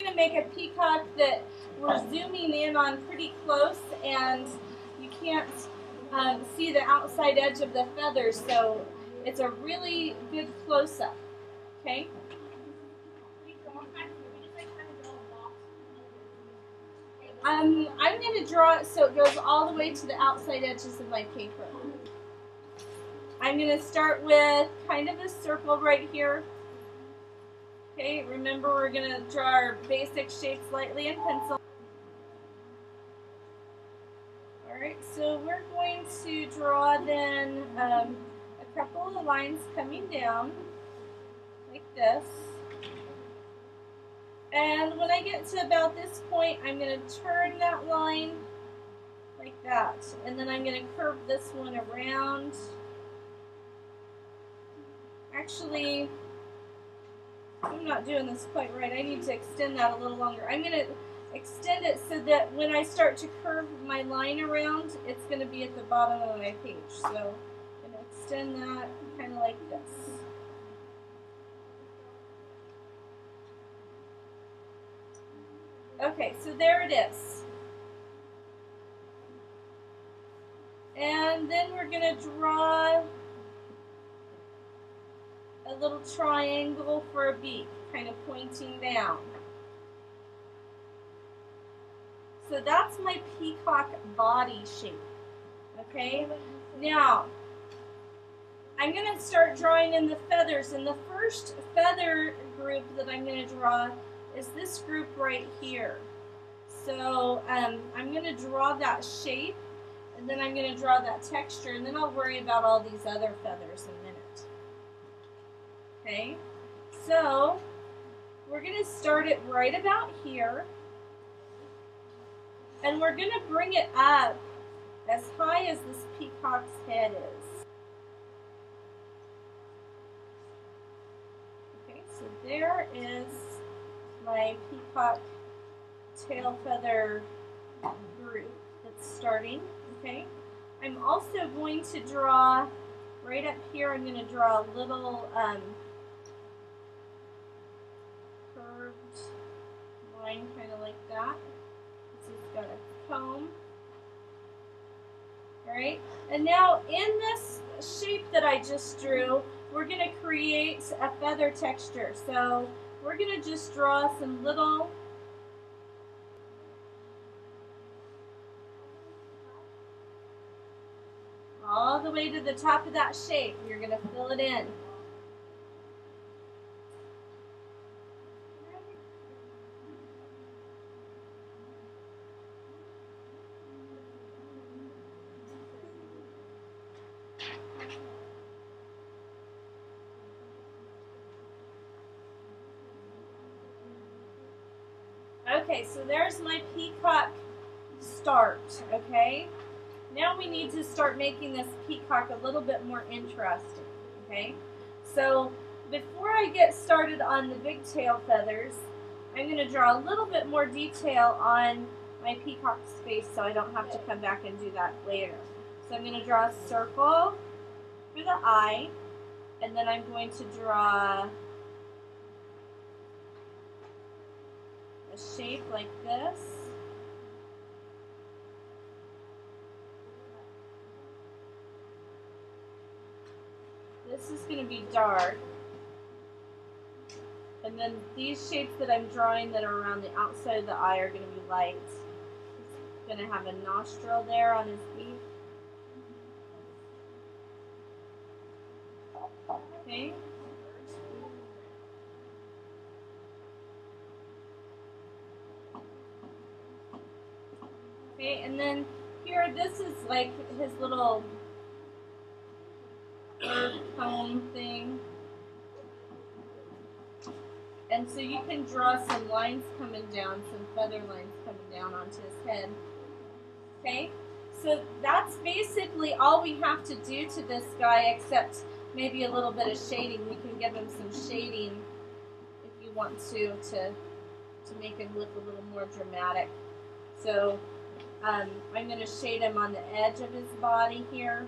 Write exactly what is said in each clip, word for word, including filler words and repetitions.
We're going to make a peacock that we're zooming in on pretty close, and you can't um, see the outside edge of the feathers, so it's a really good close-up. Okay? Um, I'm going to draw it so it goes all the way to the outside edges of my paper. I'm going to start with kind of a circle right here. Okay, remember we're going to draw our basic shapes lightly in pencil. Alright, so we're going to draw then um, a couple of lines coming down like this. And when I get to about this point, I'm going to turn that line like that. And then I'm going to curve this one around. Actually, I'm not doing this quite right. I need to extend that a little longer. I'm going to extend it so that when I start to curve my line around, it's going to be at the bottom of my page. So I'm going to extend that kind of like this. Okay, so there it is. And then we're going to draw a little triangle for a beak, kind of pointing down. So that's my peacock body shape. Okay, now I'm going to start drawing in the feathers, and the first feather group that I'm going to draw is this group right here. So um, I'm going to draw that shape, and then I'm going to draw that texture, and then I'll worry about all these other feathers in a minute. Okay, so we're going to start it right about here, and we're going to bring it up as high as this peacock's head is. Okay, so there is my peacock tail feather group that's starting. Okay, I'm also going to draw right up here. I'm going to draw a little um, curved line, kind of like that. So it's got a comb. All right, and now in this shape that I just drew, we're going to create a feather texture. So we're going to just draw some little all the way to the top of that shape. You're going to fill it in. Okay, so there's my peacock start, okay? Now we need to start making this peacock a little bit more interesting, okay? So before I get started on the big tail feathers, I'm going to draw a little bit more detail on my peacock's face so I don't have to come back and do that later. So I'm going to draw a circle for the eye, and then I'm going to draw a shape like this. This is going to be dark. And then these shapes that I'm drawing that are around the outside of the eye are going to be light. He's going to have a nostril there on his beak. Okay. Okay, and then here, this is like his little bird comb thing. And so you can draw some lines coming down, some feather lines coming down onto his head. Okay, so that's basically all we have to do to this guy, except maybe a little bit of shading. We can give him some shading if you want to, to, to make him look a little more dramatic. So um, I'm going to shade him on the edge of his body here.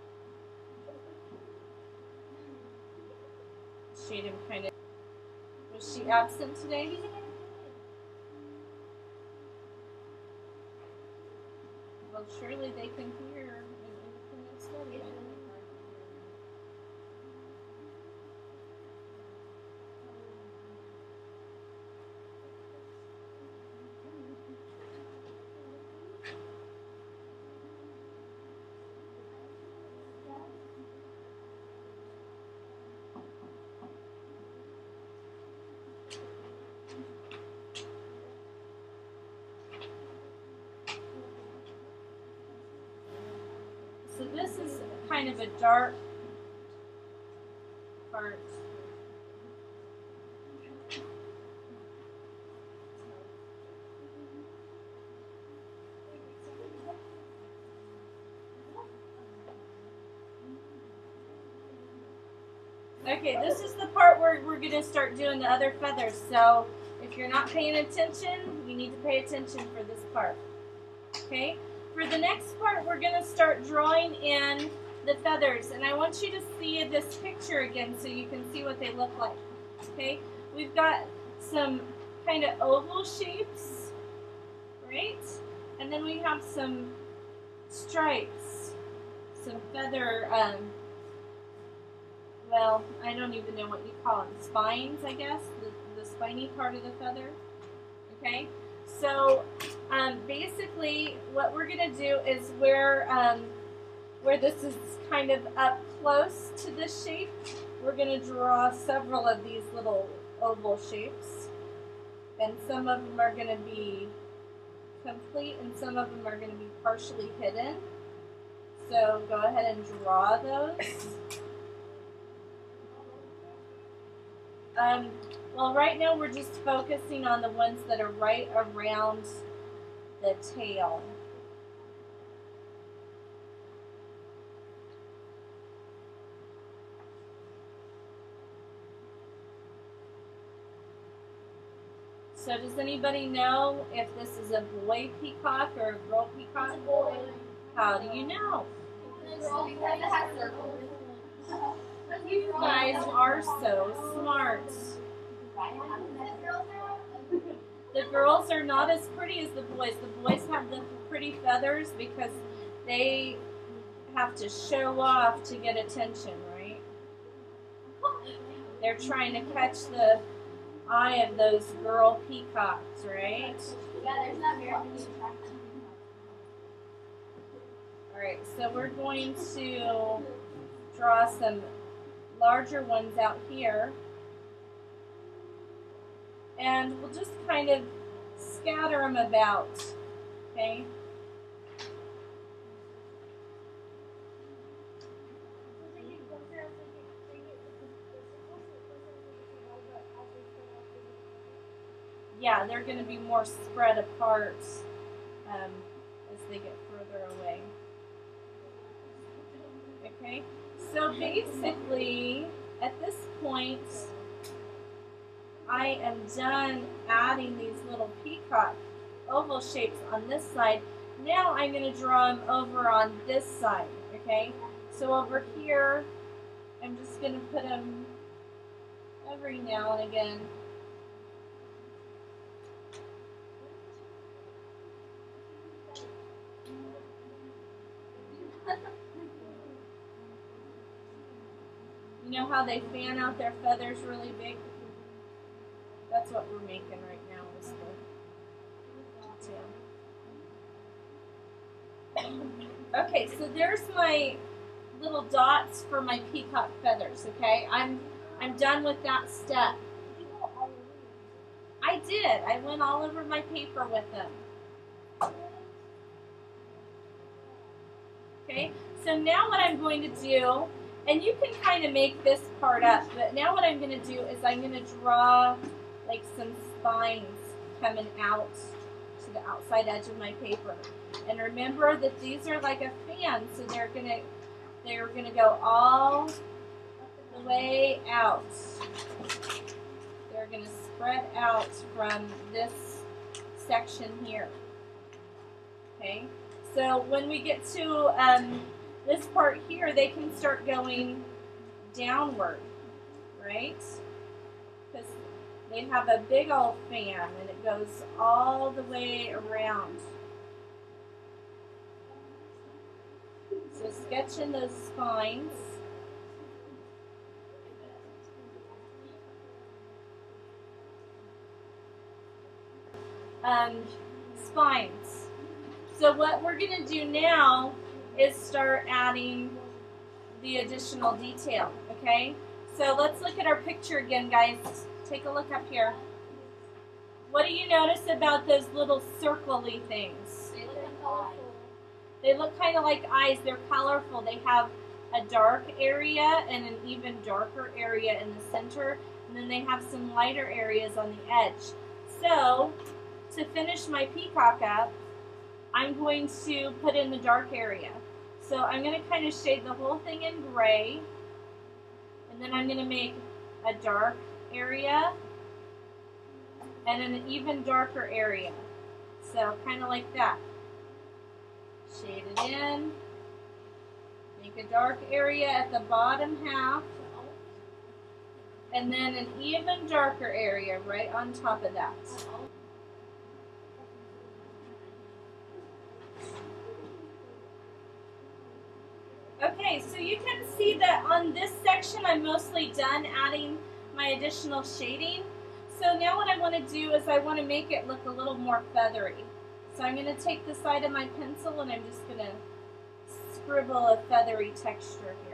Shade him kind of Was she absent today? Well, surely they can hear an independent study. So this is kind of a dark part. Okay, this is the part where we're going to start doing the other feathers. So if you're not paying attention, you need to pay attention for this part. Okay? For the next part, we're going to start drawing in the feathers. And I want you to see this picture again so you can see what they look like. Okay? We've got some kind of oval shapes, right? And then we have some stripes, some feather, um, well, I don't even know what you call them, spines, I guess, the, the spiny part of the feather. Okay? So um, basically what we're going to do is where, um, where this is kind of up close to this shape, we're going to draw several of these little oval shapes. And some of them are going to be complete and some of them are going to be partially hidden. So go ahead and draw those. Um, well, right now we're just focusing on the ones that are right around the tail. So does anybody know if this is a boy peacock or a girl peacock? How do you know? You guys are so smart. The girls are not as pretty as the boys. The boys have the pretty feathers because they have to show off to get attention, right? They're trying to catch the eye of those girl peacocks, right? Yeah, there's not very many attractive. Alright, so we're going to draw some larger ones out here. And we'll just kind of scatter them about, okay? Yeah, they're going to be more spread apart um, as they get further away. Okay, so basically, at this point, I am done adding these little peacock oval shapes on this side. Now I'm going to draw them over on this side, okay? So over here, I'm just going to put them every now and again. You know how they fan out their feathers really big? That's what we're making right now is the detail. Okay, so there's my little dots for my peacock feathers, okay? I'm I'm done with that step. I did. I went all over my paper with them. Okay, so now what I'm going to do, and you can kind of make this part up, but now what I'm going to do is I'm going to draw like some spines coming out to the outside edge of my paper. And remember that these are like a fan, so they're going to they're going to go all the way out. They're going to spread out from this section here. Okay? So when we get to um, this part here, they can start going downward, right? Because They have a big old fan and it goes all the way around. So sketch in those spines. Um, spines. So what we're going to do now is start adding the additional detail, okay? So let's look at our picture again, guys. Take a look up here. What do you notice about those little circle-y things? They look colorful. They look kind of like eyes. They're colorful. They have a dark area and an even darker area in the center, and then they have some lighter areas on the edge. So, to finish my peacock up, I'm going to put in the dark area. So I'm going to kind of shade the whole thing in gray, and then I'm going to make a dark area and an even darker area. So kind of like that. Shade it in. Make a dark area at the bottom half, and then an even darker area right on top of that. Okay, so you can see that on this section I'm mostly done adding my additional shading. So now what I want to do is I want to make it look a little more feathery. So I'm going to take the side of my pencil and I'm just going to scribble a feathery texture here.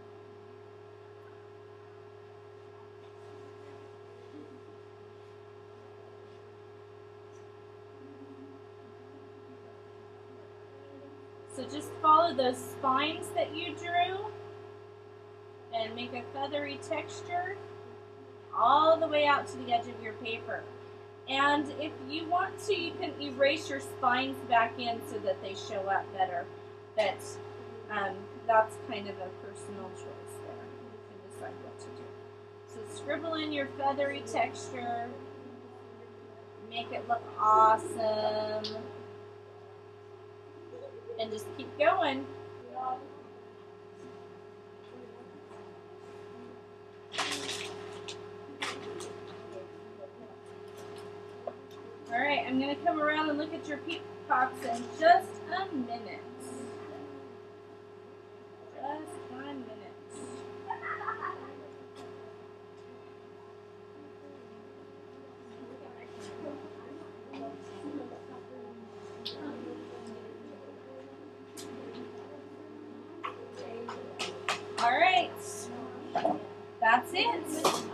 So just follow those spines that you drew and make a feathery texture all the way out to the edge of your paper. And if you want to, you can erase your spines back in so that they show up better. But um, that's kind of a personal choice there. You can decide what to do. So scribble in your feathery texture. Make it look awesome. And just keep going. All right, I'm going to come around and look at your peacocks in just a minute. Just one minute. All right, that's it.